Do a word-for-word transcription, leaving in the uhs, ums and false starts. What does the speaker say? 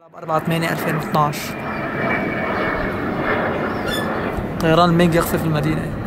أربعة ثمانية ألفين واثناشر طيران ميج يقصف المدينة.